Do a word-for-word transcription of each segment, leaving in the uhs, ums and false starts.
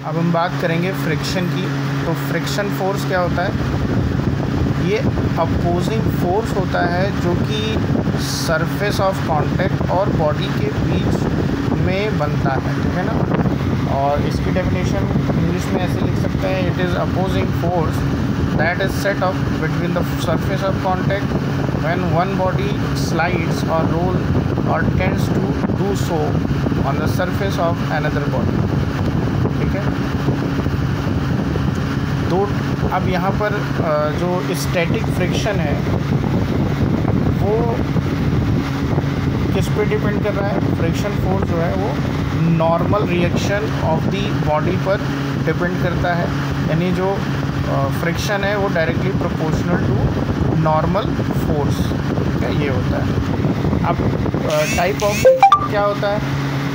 अब हम बात करेंगे फ्रिक्शन की। तो फ्रिक्शन फोर्स क्या होता है? ये अपोजिंग फोर्स होता है जो कि सरफेस ऑफ कांटेक्ट और बॉडी के बीच में बनता है, ठीक है ना। और इसकी डेफिनेशन इंग्लिश में ऐसे लिख सकते हैं, it is opposing force that is set up between the surface of contact when one body slides और रोल और tends to do so on the surface of another body, ठीक है। तो अब यहाँ पर जो स्टैटिक फ्रिक्शन है वो किस पे डिपेंड कर रहा है? फ्रिक्शन फोर्स जो है वो normal reaction of the body पर डिपेंड करता है, यानी जो फ्रिक्शन है वो directly proportional to normal force, ठीक है, ये होता है। अब टाइप ऑफ फ्रिक्शन क्या होता है?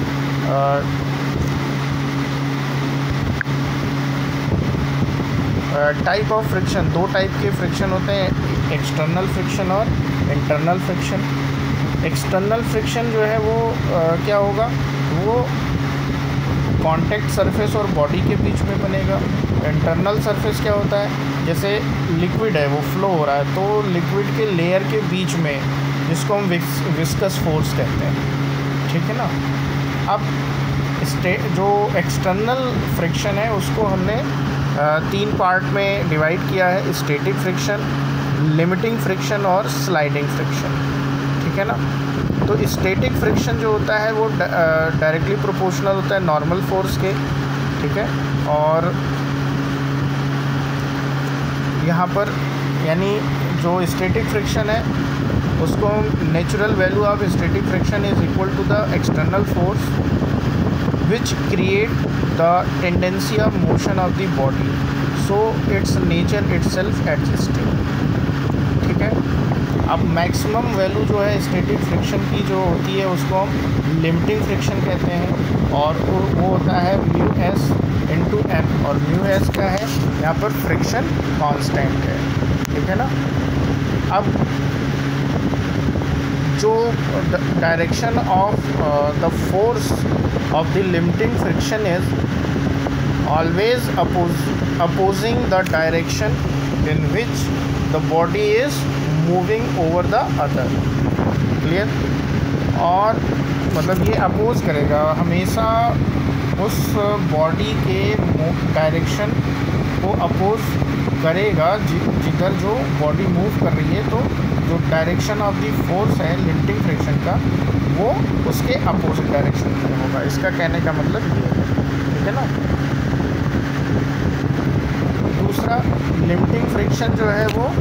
टाइप ऑफ फ्रिक्शन, दो टाइप के फ्रिक्शन होते हैं, एक्सटर्नल फ्रिक्शन और इंटरनल फ्रिक्शन। एक्सटर्नल फ्रिक्शन जो है वो आ, क्या होगा? वो कांटेक्ट सरफेस और बॉडी के बीच में बनेगा। इंटरनल सरफेस क्या होता है? जैसे लिक्विड है वो फ्लो हो रहा है, तो लिक्विड के लेयर के बीच में, जिसको हम विस, विस्कस फोर्स कहते हैं, ठीक है ना। अब स्टे जो एक्सटर्नल फ्रिक्शन है उसको हमने तीन पार्ट में डिवाइड किया है, स्टैटिक फ्रिक्शन, लिमिटिंग फ्रिक्शन और स्लाइडिंग फ्रिक्शन, ठीक है ना। तो स्टैटिक फ्रिक्शन जो होता है वो डायरेक्टली प्रोपोर्शनल होता है नॉर्मल फोर्स के, ठीक है। और यहाँ पर यानी जो स्टैटिक फ्रिक्शन है उसको natural value of static friction is equal to the external force which create the tendency of motion of the body, so its nature itself adjusting, ठीक है। अब मैक्सिमम वैल्यू जो है स्टैटिक फ्रिक्शन की जो होती है उसको हम लिमिटिंग फ्रिक्शन कहते हैं, और वो होता है म्यू एस इंटू एन, और म्यू एस क्या है? यहाँ पर फ्रिक्शन कांस्टेंट है, ठीक है ना। अब जो direction of the force of the limiting friction is always oppose, opposing the direction in which the body is moving over the other, clear। और मतलब ये अपोज करेगा हमेशा उस बॉडी के डायरेक्शन को अपोज करेगा जिधर जो बॉडी मूव कर रही है। तो जो डायरेक्शन ऑफ द फोर्स है लिमिटिंग फ्रिक्शन का वो उसके अपोजिट डायरेक्शन में होगा। इसका कहने का मतलब ये है, ठीक है ना। दूसरा, लिमिटिंग फ्रिक्शन जो है वो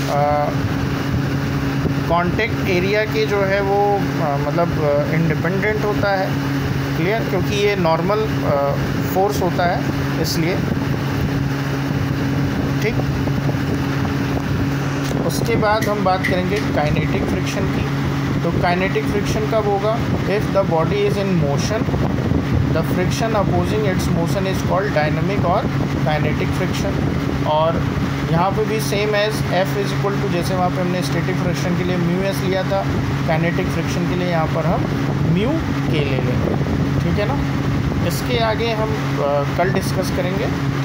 कांटेक्ट एरिया के जो है वो आ, मतलब इंडिपेंडेंट होता है, क्लियर, क्योंकि ये नॉर्मल फोर्स होता है इसलिए, ठीक। उसके बाद हम बात करेंगे काइनेटिक फ्रिक्शन की। तो काइनेटिक फ्रिक्शन कब होगा? If the body is in motion the friction opposing its motion is called dynamic और काइनेटिक फ्रिक्शन। और यहाँ पे भी same as F is equal to, जैसे वहाँ पे हमने स्टैटिक फ्रिक्शन के लिए म्यू एस लिया था, काइनेटिक फ्रिक्शन के लिए यहाँ पर हम म्यू के ले लेंगे, ठीक है ना। इसके आगे हम आ, कल डिस्कस करेंगे।